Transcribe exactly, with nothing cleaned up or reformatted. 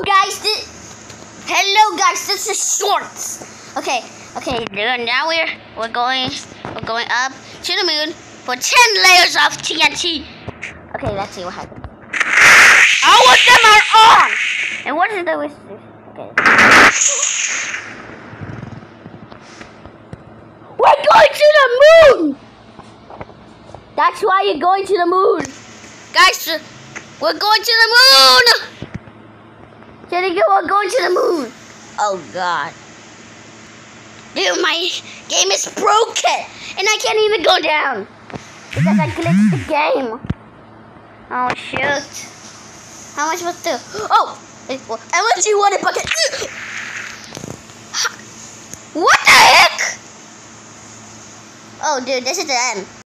guys, this, hello guys, this is Shorts. Okay, okay, now we're we're going we're going up to the moon for ten layers of T N T. Okay, let's see what happens. All of them are on. And what is the wish? Okay. We're going to the moon. That's why you're going to the moon, guys. We're going to the moon. Jenny, we're going to the moon. Oh God. Dude, my game is broken. And I can't even go down. Because I glitched the game. Oh, shoot. How am I supposed to? Oh! Unless you want a bucket. What the heck? Oh, dude, this is the end.